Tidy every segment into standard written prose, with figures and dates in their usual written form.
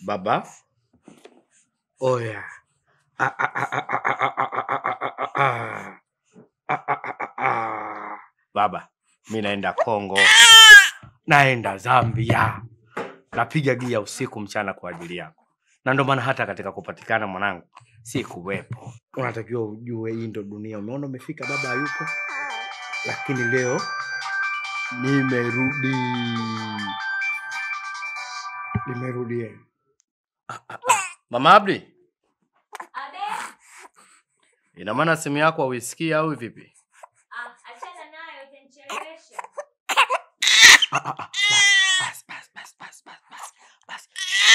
Baba. Oya. Baba, mimi naenda Kongo. Naenda Zambia. Napiga gia usiku mchana kwa ajili yako. Na ndio maana hata katika kupatikana mwanangu si kuwepo. Unatakiwa ujue hii ndio dunia. Umeona umefika baba hayupo. Lakini leo nimerudi. Mama Abdi. Abe. Ina maana simu yako hauisikii au vipi? Achana nayo utanichelewesha. Bas.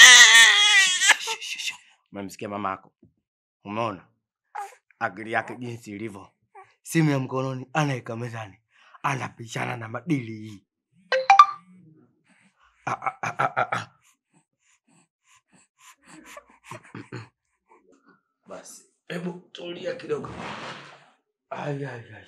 Umemsikia mama yako? Umeona? Akili yake jinsi ilivyo. Simu ya mkononi anaika mezani. Anapishana na madili hii. Basi, hebu tulia kidogo. Ay.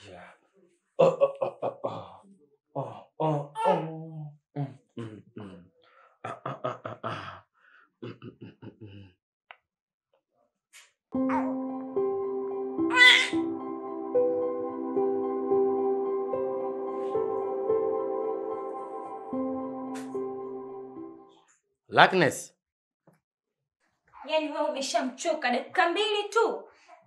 Agnes. Yaani wewe umeshamchoka dakika 2 tu.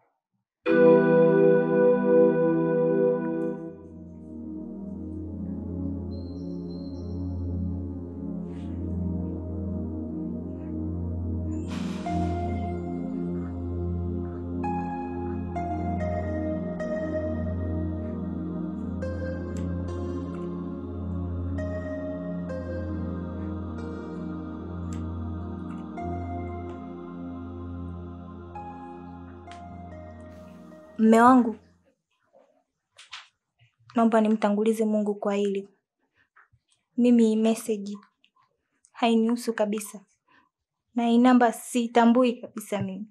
Mume wangu, naomba nimtangulize Mungu kwa hili. Mimi hii message hainihusu kabisa. Na hii namba sitambui kabisa mimi.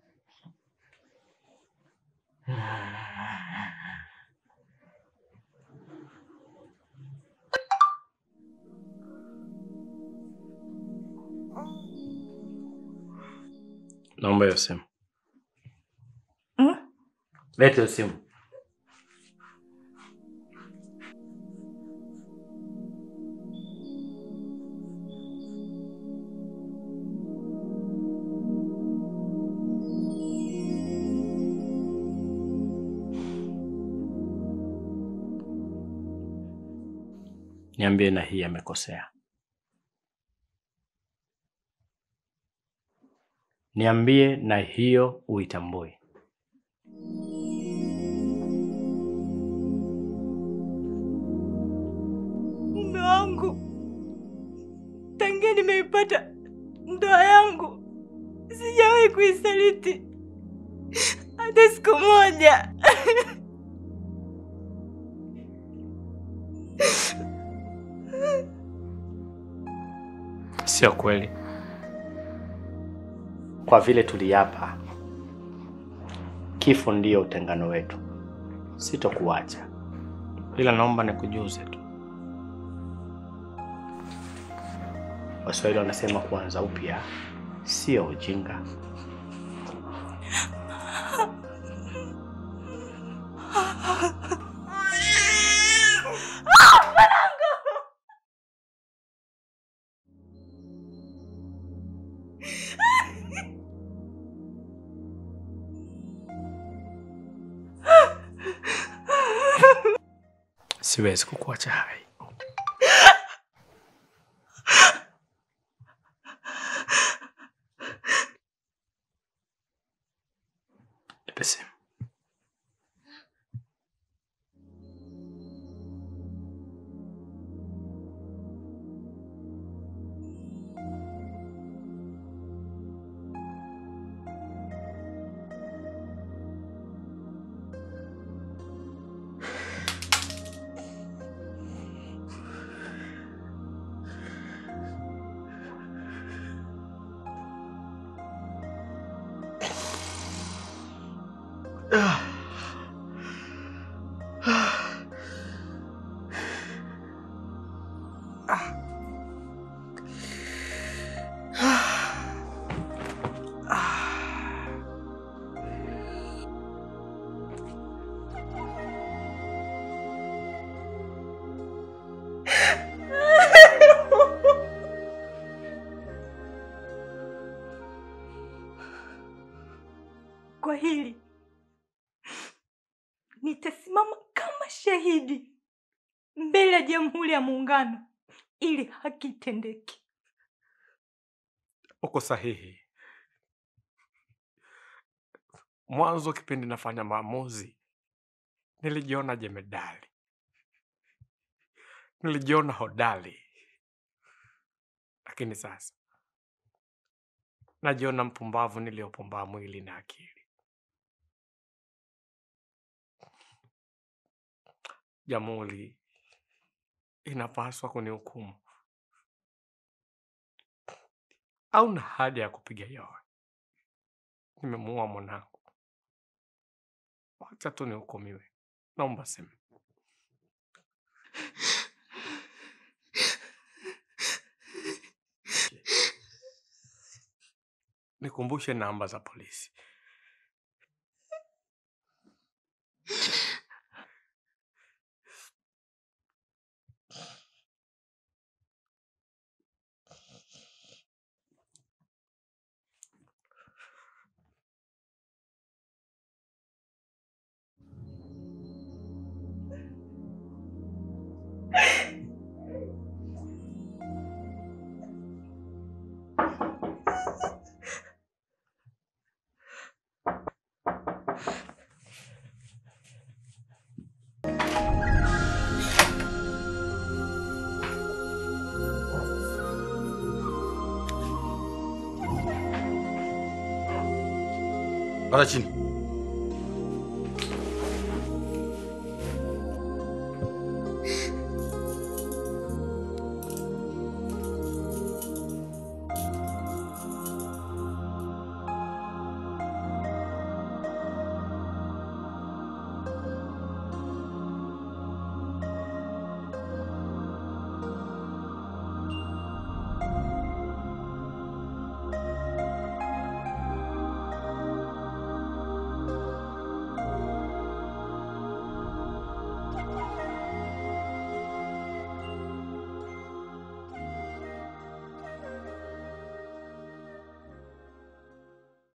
Naomba hiyo simu. Leta hiyo simu. Niambie na hii amekosea. Niambie na hiyo uitambue. Mume wangu, tangia nimeipata ndoa yangu sijawahi kuisaliti hata siku moja. Sio kweli. Kwa vile tuliapa, kifo ndio utengano wetu. Sitokuacha. Ila naomba nikujuze tu. Waswahili wanasema kuanza upya sio ujinga. Siwezi kukuacha hai. Pese. Kwa hili nitasimama kama shahidi mbele ya Jamhuri ya Muungano ili haki itendeke. Uko sahihi. Mwanzo kipindi nafanya maamuzi, nilijiona jemedali. Nilijiona hodari. Lakini sasa najiona mpumbavu niliyopumbaa mwili na akili. Jamhuri inapaswa kunihukumu au na haja ya kupiga yowe? Nimemuua mwanangu. Wacha tu nihukumiwe. Naomba sema. Nikumbushe namba za polisi. Para chini.